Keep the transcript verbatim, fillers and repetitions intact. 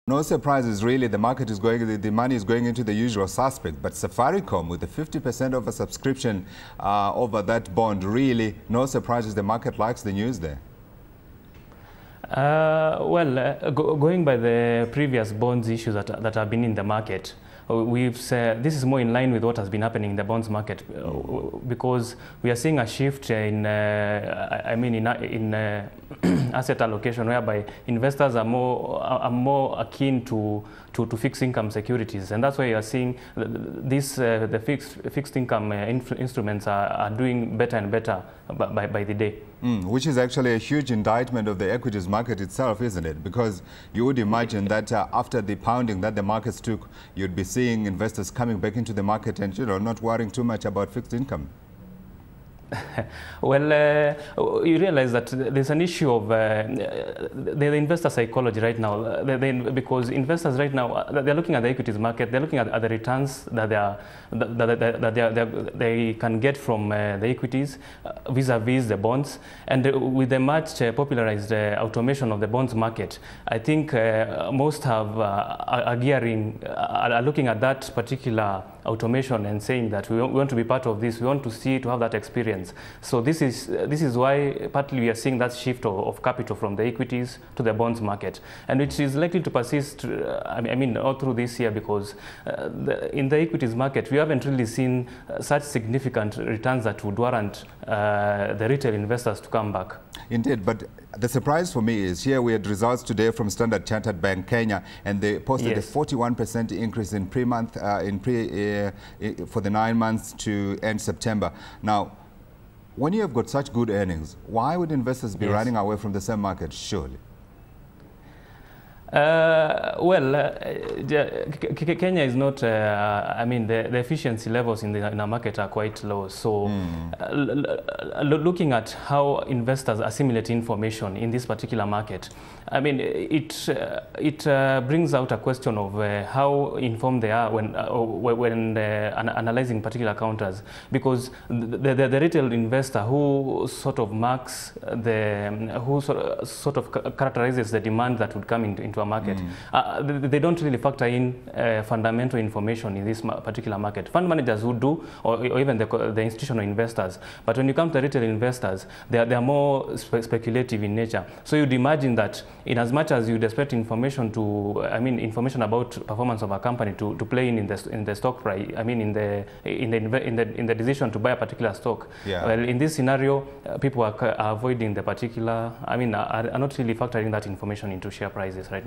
No surprises, really. The market is going, the, the money is going into the usual suspect. But Safaricom, with the fifty percent of a subscription uh, over that bond, really, no surprises. The market likes the news there. Uh, well, uh, go, going by the previous bonds issues that, that have been in the market, we've said this is more in line with what has been happening in the bonds market, uh, because we are seeing a shift in, uh, I mean, in, in uh, asset allocation, whereby investors are more are more keen to to, to fixed income securities, and that's why you are seeing this uh, the fixed fixed income uh, instruments are, are doing better and better by by the day. Mm, which is actually a huge indictment of the equities market itself, isn't it? Because you would imagine that uh, after the pounding that the markets took, you'd be seeing investors coming back into the market and, you know, not worrying too much about fixed income. Well, uh, you realize that there's an issue of uh, the, the investor psychology right now, uh, they, they, because investors right now, uh, they're looking at the equities market, they're looking at, at the returns that they, are, that, that, that, that they, are, they can get from uh, the equities vis-a-vis -vis the bonds. And uh, with the much uh, popularized uh, automation of the bonds market, I think uh, most have uh, are gearing, uh, are looking at that particular automation and saying that we want to be part of this, we want to see, to have that experience. So this is uh, this is why partly we are seeing that shift of, of capital from the equities to the bonds market, and which is likely to persist. Uh, I mean, all through this year, because uh, the, in the equities market we haven't really seen uh, such significant returns that would warrant uh, the retail investors to come back. Indeed, but the surprise for me is here we had results today from Standard Chartered Bank Kenya, and they posted yes. a forty-one percent increase in pre-month uh, in pre uh, for the nine months to end September. Now, when you have got such good earnings, why would investors be yes. running away from the same market, surely? Uh, well, uh, Kenya is not, uh, I mean, the, the efficiency levels in the, in the market are quite low. So mm. uh, looking at how investors assimilate information in this particular market, I mean, it, uh, it uh, brings out a question of uh, how informed they are when, uh, when uh, analyzing particular counters. Because the, the, the retail investor who sort of marks the, who sort of, sort of characterizes the demand that would come into, into a market, mm. uh, they, they don't really factor in uh, fundamental information in this particular market. Fund managers would do, or, or even the, the institutional investors. But when you come to retail investors, they are, they are more spe speculative in nature. So you'd imagine that in as much as you'd expect information to, I mean, information about performance of a company to, to play in in the, in the stock price, I mean, in the, in the, in the, in the decision to buy a particular stock. Yeah. Well, in this scenario, uh, people are, are avoiding the particular, I mean, are, are not really factoring that information into share prices right now.